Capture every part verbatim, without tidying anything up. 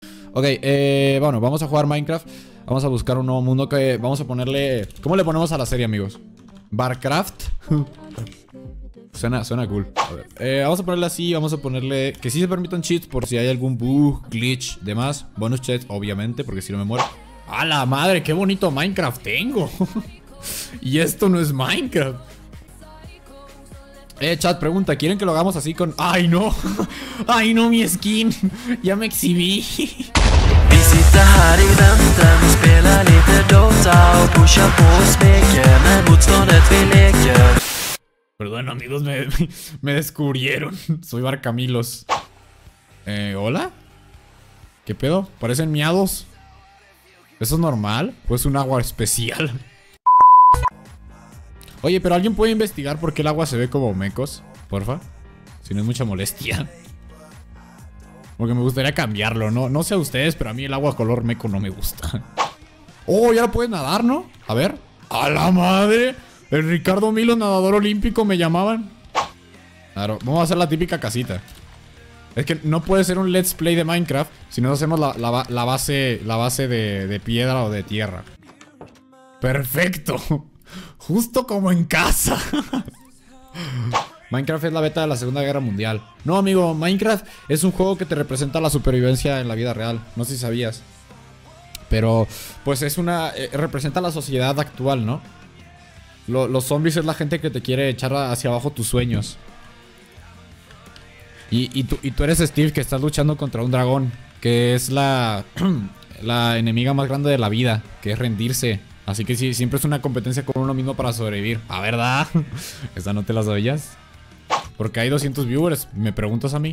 Ok, eh, bueno, vamos a jugar Minecraft. Vamos a buscar un nuevo mundo que vamos a ponerle... ¿Cómo le ponemos a la serie, amigos? ¿Barcraft? Suena, suena cool. A ver, eh, vamos a ponerle así, vamos a ponerle... Que sí se permitan cheats por si hay algún bug, glitch, demás. Bonus chats, obviamente, porque si no me muero. ¡A la madre! ¡Qué bonito Minecraft tengo! Y esto no es Minecraft. Eh, chat, pregunta, ¿quieren que lo hagamos así con...? ¡Ay, no! ¡Ay, no, mi skin! Ya me exhibí. Perdón, amigos, me, me descubrieron. Soy Barcamilos. Eh, ¿hola? ¿Qué pedo? ¿Parecen miados? ¿Eso es normal? ¿O es un agua especial? Oye, pero ¿alguien puede investigar por qué el agua se ve como mecos? Porfa. Si no es mucha molestia. Porque me gustaría cambiarlo, ¿no? No sé a ustedes, pero a mí el agua color meco no me gusta. Oh, ya la puedes nadar, ¿no? A ver. ¡A la madre! El Ricardo Milo, nadador olímpico, me llamaban. Claro, vamos a hacer la típica casita. Es que no puede ser un let's play de Minecraft si no hacemos la, la, la base, la base de, de piedra o de tierra. ¡Perfecto! Justo como en casa. Minecraft es la beta de la Segunda Guerra Mundial. No, amigo, Minecraft es un juego que te representa la supervivencia en la vida real. No sé si sabías. Pero, pues es una... Eh, representa la sociedad actual, ¿no? Lo, los zombies es la gente que te quiere echar hacia abajo tus sueños. Y, y, tú, y tú eres Steve, que estás luchando contra un dragón, que es la... la enemiga más grande de la vida, que es rendirse. Así que sí, siempre es una competencia con uno mismo para sobrevivir. ¿A verdad? ¿Esa no te la sabías? Porque hay doscientos viewers. ¿Me preguntas a mí?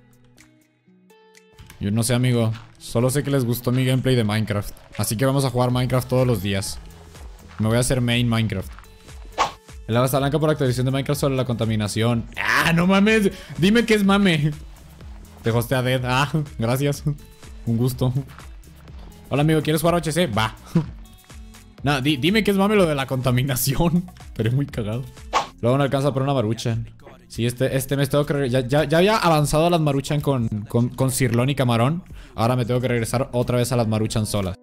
Yo no sé, amigo. Solo sé que les gustó mi gameplay de Minecraft. Así que vamos a jugar Minecraft todos los días. Me voy a hacer main Minecraft. El agua está blanca por actualización de Minecraft sobre la contaminación. ¡Ah, no mames! Dime que es mame. Te hostea Dead. Ah, gracias. Un gusto. Hola, amigo. ¿Quieres jugar H C? Va. Nah, di, dime que es mame lo de la contaminación. Pero es muy cagado. Luego no alcanza por una maruchan. Sí, este, este mes tengo que... Ya, ya, ya había avanzado a las maruchan con, con, con cirlón y camarón. Ahora me tengo que regresar otra vez a las maruchan solas.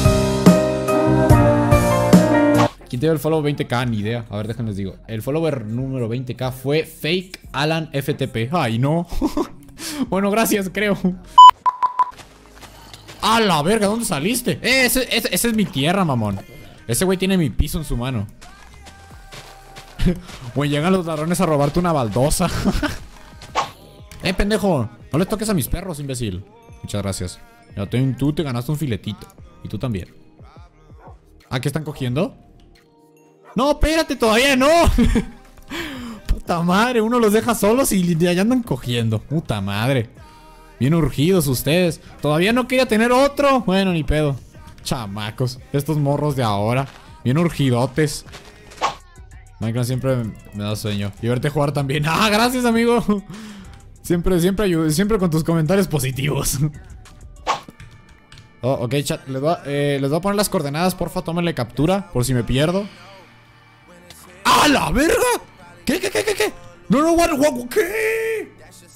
¿Quién te dio el follow veinte K? Ni idea. A ver, déjenles digo. El follower número veinte K fue Fake Alan F T P. Ay, no. Bueno, gracias, creo. ¡A la verga! ¿Dónde saliste? Eh, ese, ese, ese es mi tierra, mamón. Ese güey tiene mi piso en su mano. Güey, llegan los ladrones a robarte una baldosa. Eh, pendejo. No le toques a mis perros, imbécil. Muchas gracias. Ya te, tú te ganaste un filetito. Y tú también. ¿Ah, qué están cogiendo? No, espérate, todavía no. Puta madre, uno los deja solos y ya andan cogiendo. Puta madre. Bien urgidos ustedes. Todavía no quería tener otro. Bueno, ni pedo. Chamacos, estos morros de ahora. Bien urgidotes. Minecraft siempre me da sueño. Y verte jugar también. Ah, gracias, amigo. Siempre, siempre ayudo. Siempre con tus comentarios positivos. Oh, ok, chat. Les voy, a, eh, les voy a poner las coordenadas. Porfa, tómenle captura. Por si me pierdo. ¡A la verga! ¿Qué, qué, qué, qué, qué? No, no, guau, guau, ¿qué?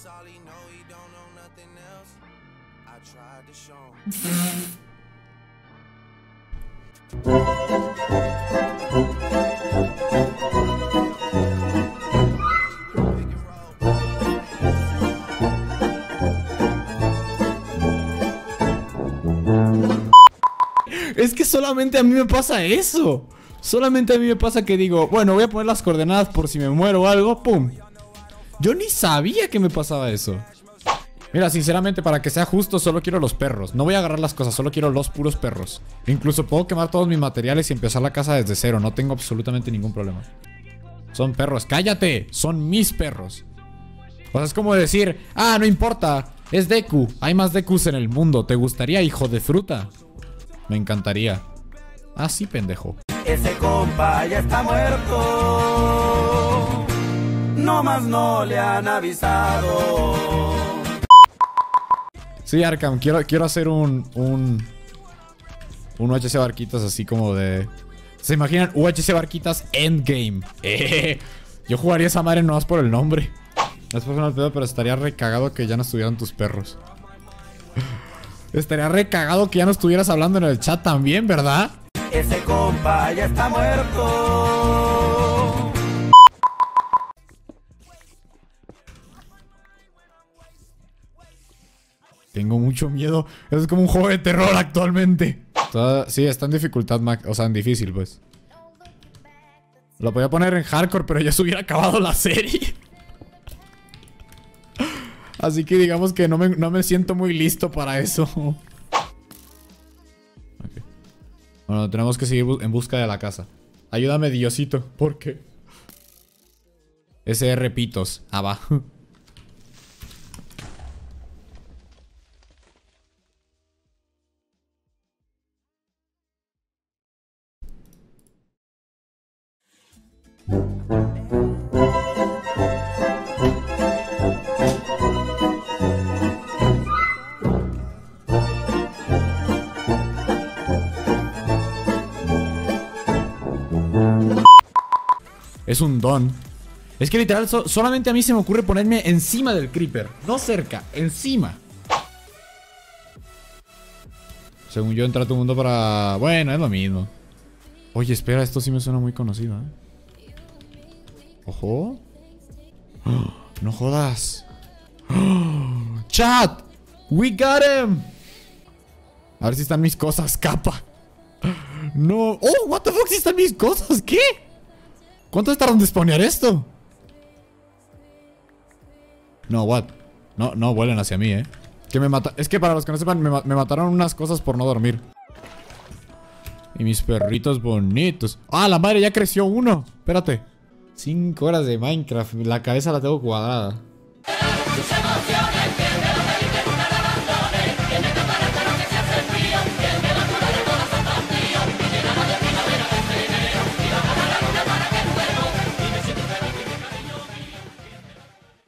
Es que solamente a mí me pasa eso. Solamente a mí me pasa que digo, bueno, voy a poner las coordenadas por si me muero o algo. ¡Pum! Yo ni sabía que me pasaba eso. Mira, sinceramente, para que sea justo, solo quiero los perros. No voy a agarrar las cosas, solo quiero los puros perros. Incluso puedo quemar todos mis materiales y empezar la casa desde cero. No tengo absolutamente ningún problema. Son perros. ¡Cállate! Son mis perros. O sea, es como decir, ah, no importa, es Deku. Hay más Dekus en el mundo. ¿Te gustaría, hijo de fruta? Me encantaría. Ah, sí, pendejo. Ese compa ya está muerto. No más no le han avisado. Sí, Arkham, quiero, quiero hacer un, un... Un U H C Barquitas así como de... ¿Se imaginan? U H C Barquitas Endgame. Eh, yo jugaría esa madre nomás por el nombre. No es personal pedo, pero estaría recagado que ya no estuvieran tus perros. Estaría recagado que ya no estuvieras hablando en el chat también, ¿verdad? Ese compa ya está muerto. Tengo mucho miedo. Es como un juego de terror actualmente. Toda, sí, está en dificultad, Mac. O sea, en difícil, pues. Lo podía poner en hardcore, pero ya se hubiera acabado la serie. Así que digamos que no me, no me siento muy listo para eso. Okay. Bueno, tenemos que seguir bu en busca de la casa. Ayúdame, Diosito. ¿Por qué? S R Pitos. Ah, va. Es un don. Es que literal so solamente a mí se me ocurre ponerme encima del creeper. No cerca, encima. Según yo entra a tu mundo para... Bueno, es lo mismo. Oye, espera, esto sí me suena muy conocido, ¿eh? Ojo. ¡Oh! No jodas. ¡Oh! Chat, we got him. A ver si están mis cosas, capa. No. Oh, what the fuck, si están mis cosas, ¿qué? ¿Cuánto tardan en spawnear esto? No, what? No, no vuelen hacia mí, eh. Que me mata. Es que para los que no sepan, me, ma me mataron unas cosas por no dormir. Y mis perritos bonitos. ¡Ah, la madre! Ya creció uno. Espérate. Cinco horas de Minecraft. La cabeza la tengo cuadrada.